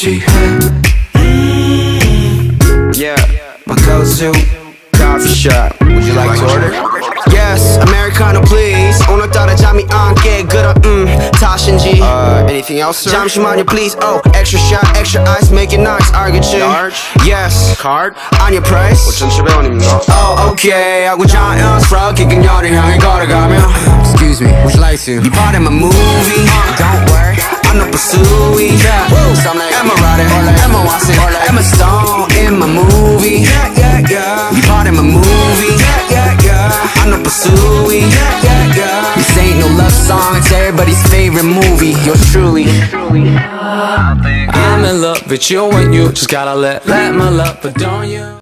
cheap. Yeah, My go-to coffee shop. Would you like to order? Yes, Americano please. 오늘따라 잠이 안 깨 그런 탓인지. Anything else, sir? 잠시만요 please. Oh, extra shot, extra ice, make it nice. 알겠지? Large? Yes. Card? 아니요 price? 5,700원입니다. Oh, okay. 하고 자연스럽게 그녀를 향해 걸어가며 Excuse me, would you like to? be part of my movie? Don't worry, I'm not pursuing. So I'm like, am I riding? Am I watching? Am I song in my movie? Be part of my movie? I'm not pursuing. This ain't no love song, it's everybody's favorite movie. Yours truly. I'm in love with you and you just gotta let my love adorn you.